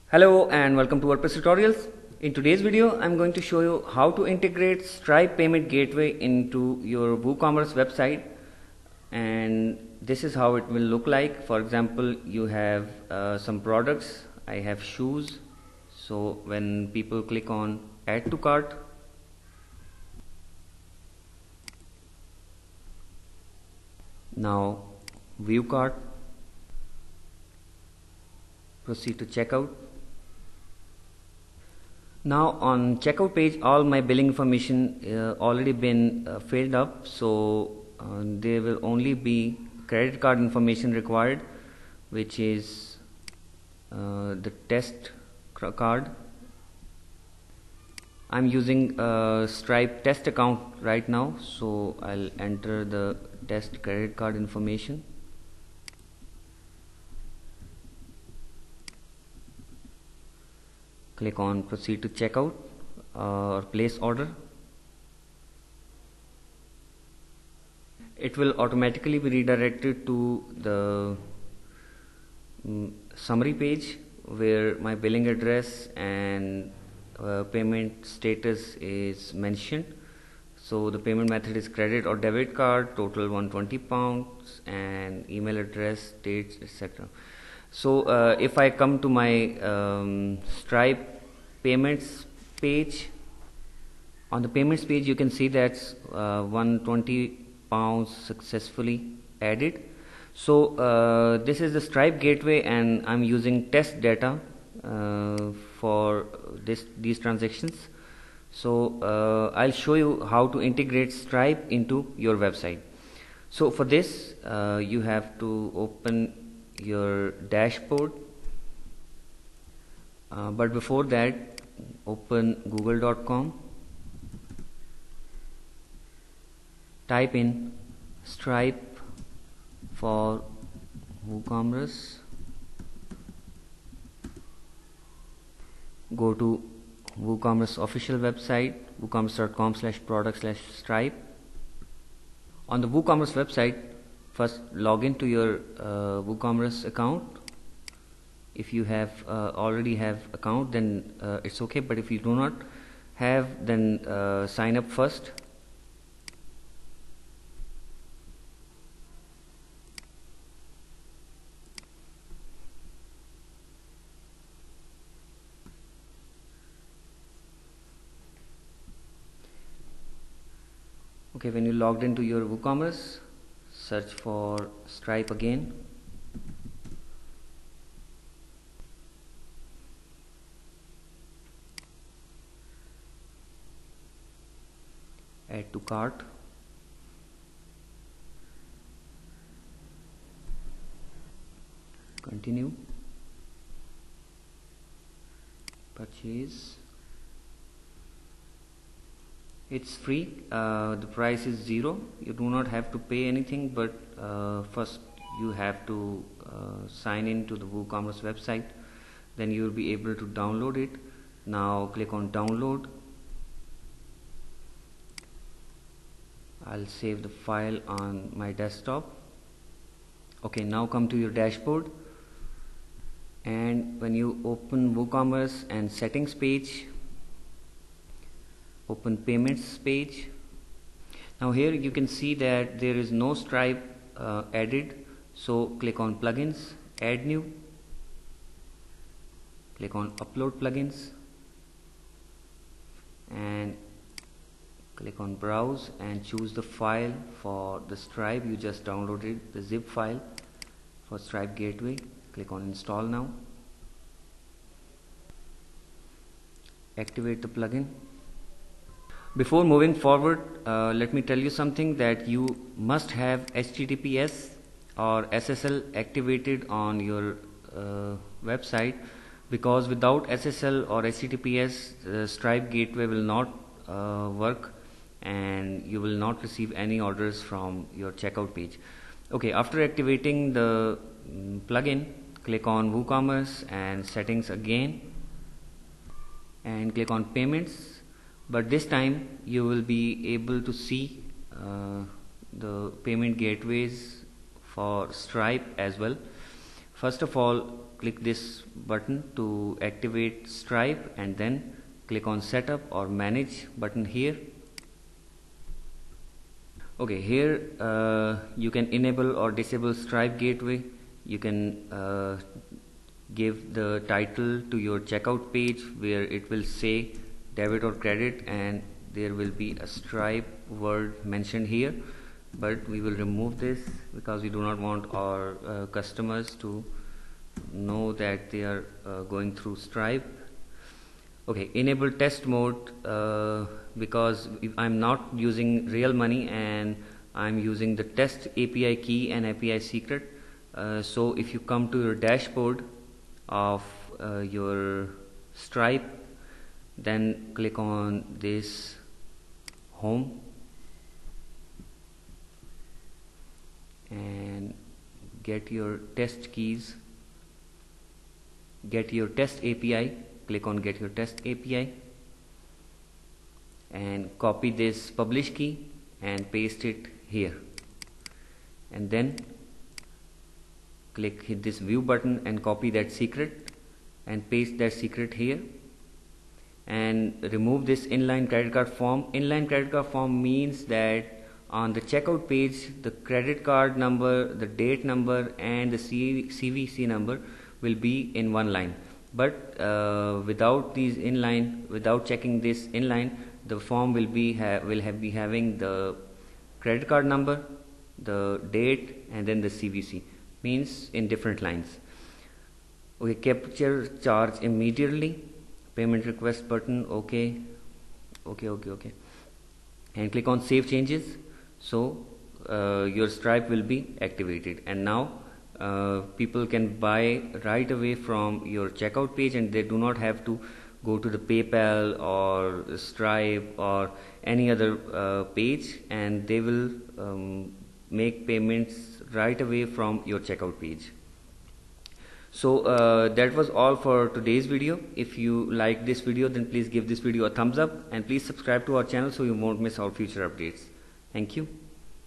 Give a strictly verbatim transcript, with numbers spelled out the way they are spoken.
Hello and welcome to WordPress tutorials. In today's video I'm going to show you how to integrate Stripe payment gateway into your WooCommerce website, and this is how it will look like. For example, you have uh, some products. I have shoes, so when people click on add to cart, now view cart, proceed to checkout. Now on checkout page, all my billing information uh, already been uh, filled up, so uh, there will only be credit card information required, which is uh, the test card. I'm using a Stripe test account right now, so I'll enter the test credit card information. Click on proceed to checkout uh, or place order. It will automatically be redirected to the um, summary page where my billing address and uh, payment status is mentioned. So the payment method is credit or debit card, total one hundred twenty pounds, and email address, dates, et cetera. So uh, if I come to my um, Stripe payments page, on the payments page you can see that uh, one hundred twenty pounds successfully added. So uh, this is the Stripe gateway, and I'm using test data uh, for this these transactions. So uh, I'll show you how to integrate Stripe into your website. So for this uh, you have to open your dashboard, uh, but before that open google dot com, type in Stripe for WooCommerce, go to WooCommerce official website, woocommerce dot com slash product slash Stripe. On the WooCommerce website, first log into your uh, WooCommerce account. If you have uh, already have account, then uh, it's okay, but if you do not have, then uh, sign up first. Okay, when you logged into your WooCommerce, search for Stripe again. Add to cart. Continue. Purchase. It's free. Uh, the price is zero. You do not have to pay anything, but uh, first you have to uh, sign in to the WooCommerce website. Then you will be able to download it. Now click on download. I'll save the file on my desktop. Okay, now come to your dashboard, and when you open WooCommerce and settings page, open payments page. Now here you can see that there is no Stripe uh, added, so click on plugins, add new, click on upload plugins, and click on browse and choose the file for the Stripe you just downloaded, the zip file for Stripe gateway. Click on install now. Activate the plugin. Before moving forward, uh, let me tell you something, that you must have H T T P S or S S L activated on your uh, website, because without S S L or H T T P S, the Stripe gateway will not uh, work, and you will not receive any orders from your checkout page. Okay, after activating the um, plugin, click on WooCommerce and settings again, and click on payments. But this time you will be able to see uh, the payment gateways for Stripe as well. First of all, click this button to activate Stripe, and then click on setup or manage button here. Okay, here uh, you can enable or disable Stripe gateway. You can uh, give the title to your checkout page where it will say debit or credit, and there will be a Stripe word mentioned here, but we will remove this because we do not want our uh, customers to know that they are uh, going through Stripe. Okay, enable test mode uh, because if I'm not using real money and I'm using the test A P I key and A P I secret. Uh, so if you come to your dashboard of uh, your Stripe, then click on this home and get your test keys, get your test A P I, click on get your test A P I and copy this publish key and paste it here, and then click hit this view button and copy that secret and paste that secret here, and remove this inline credit card form. Inline credit card form means that on the checkout page the credit card number, the date number and the C V C number will be in one line, but uh, without these inline, without checking this inline, the form will be ha will have be having the credit card number, the date and then the C V C, means in different lines. Okay, capture charge immediately, payment request button, okay okay okay okay and click on save changes. So uh, your Stripe will be activated, and now uh, people can buy right away from your checkout page, and they do not have to go to the PayPal or Stripe or any other uh, page, and they will um, make payments right away from your checkout page. So uh, that was all for today's video. If you like this video, then please give this video a thumbs up and please subscribe to our channel so you won't miss our future updates. Thank you.